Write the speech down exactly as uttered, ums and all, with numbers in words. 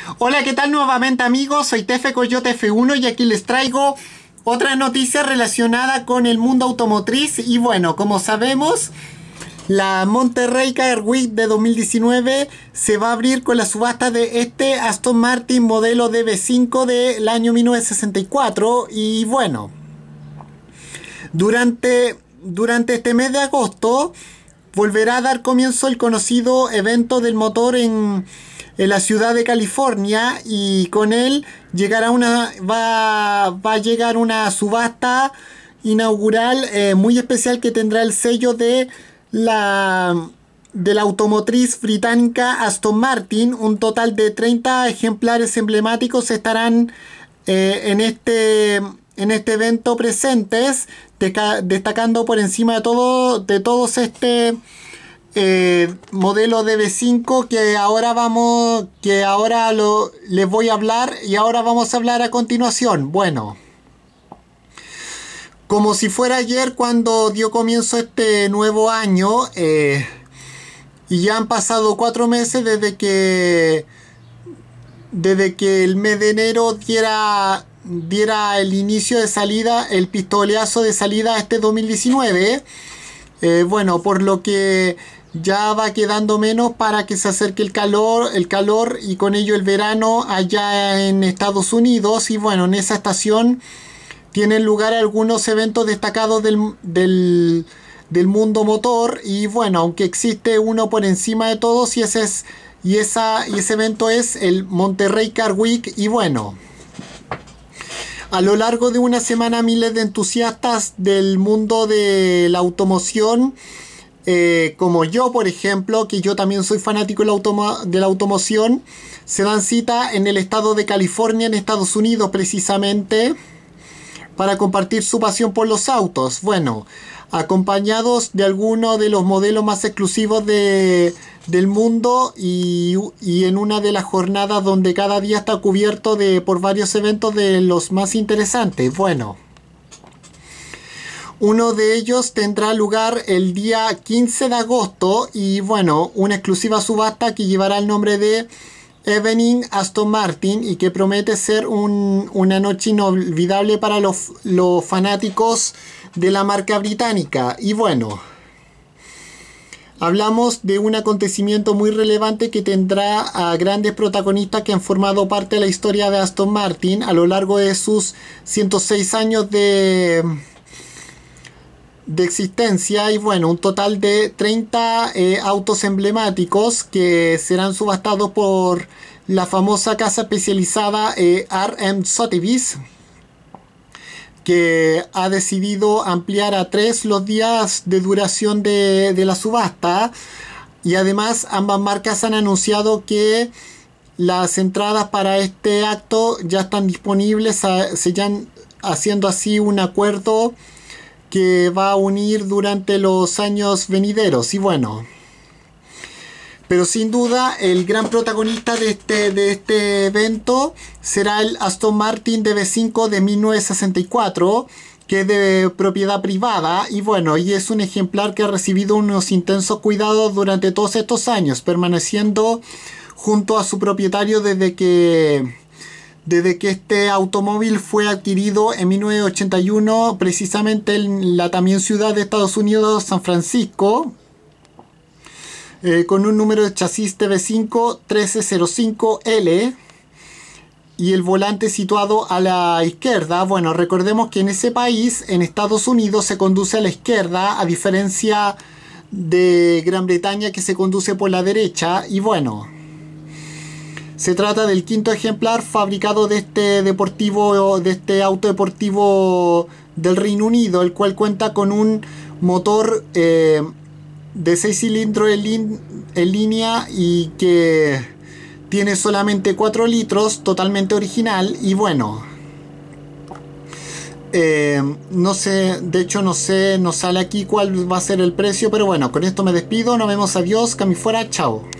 Hola, ¿qué tal nuevamente amigos? Soy Tefe Coyote F uno y aquí les traigo otra noticia relacionada con el mundo automotriz. Y bueno, como sabemos, la Monterrey Car Week de dos mil diecinueve se va a abrir con la subasta de este Aston Martin modelo D B cinco del año mil novecientos sesenta y cuatro. Y bueno, durante, durante este mes de agosto volverá a dar comienzo el conocido evento del motor en, en la ciudad de California, y con él llegará una va, va a llegar una subasta inaugural eh, muy especial que tendrá el sello de la de la automotriz británica Aston Martin. Un total de treinta ejemplares emblemáticos estarán eh, en este en este evento presentes, destacando por encima de todo de todos este eh, modelo D B cinco que ahora vamos que ahora lo, les voy a hablar y ahora vamos a hablar a continuación. Bueno, como si fuera ayer cuando dio comienzo este nuevo año, eh, y ya han pasado cuatro meses desde que desde que el mes de enero diera diera el inicio de salida, el pistoletazo de salida a este dos mil diecinueve. Eh, bueno, por lo que ya va quedando menos para que se acerque el calor, el calor y con ello el verano allá en Estados Unidos. Y bueno, en esa estación tienen lugar algunos eventos destacados del, del, del mundo motor. Y bueno, aunque existe uno por encima de todos, y ese es y esa y ese evento es el Monterrey Car Week. Y bueno, a lo largo de una semana, miles de entusiastas del mundo de la automoción, eh, como yo, por ejemplo, que yo también soy fanático de la, automo de la automoción, se dan cita en el estado de California, en Estados Unidos, precisamente, para compartir su pasión por los autos. Bueno, acompañados de algunos de los modelos más exclusivos de, del mundo, y, y en una de las jornadas donde cada día está cubierto de, por varios eventos de los más interesantes. Bueno, uno de ellos tendrá lugar el día quince de agosto y bueno, una exclusiva subasta que llevará el nombre de Evening Aston Martin y que promete ser un, una noche inolvidable para los, los fanáticos de la marca británica. Y bueno, hablamos de un acontecimiento muy relevante que tendrá a grandes protagonistas que han formado parte de la historia de Aston Martin a lo largo de sus ciento seis años de, de existencia. Y bueno, un total de treinta eh, autos emblemáticos que serán subastados por la famosa casa especializada eh, R M Sotheby's, que ha decidido ampliar a tres los días de duración de, de la subasta. Y además ambas marcas han anunciado que las entradas para este acto ya están disponibles, se ya haciendo así un acuerdo que va a unir durante los años venideros. Y bueno, pero sin duda el gran protagonista de este, de este evento será el Aston Martin D B cinco de mil novecientos sesenta y cuatro, que es de propiedad privada. Y bueno, y es un ejemplar que ha recibido unos intensos cuidados durante todos estos años, permaneciendo junto a su propietario desde que, desde que este automóvil fue adquirido en mil novecientos ochenta y uno, precisamente en la también ciudad de Estados Unidos, San Francisco. Eh, con un número de chasis D B cinco trece cero cinco L y el volante situado a la izquierda. Bueno, recordemos que en ese país, en Estados Unidos, se conduce a la izquierda, a diferencia de Gran Bretaña, que se conduce por la derecha. Y bueno, se trata del quinto ejemplar fabricado de este deportivo, de este auto deportivo del Reino Unido, el cual cuenta con un motor eh, de seis cilindros en, lin en línea y que tiene solamente cuatro litros, totalmente original. Y bueno, eh, no sé, de hecho no sé, no sale aquí cuál va a ser el precio, pero bueno, con esto me despido, nos vemos, adiós, que a mí fuera, chao.